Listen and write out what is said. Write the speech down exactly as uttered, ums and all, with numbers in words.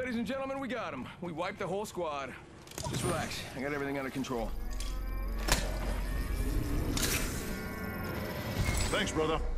Ladies and gentlemen, we got him. We wiped the whole squad. Just relax. I got everything under control. Thanks, brother.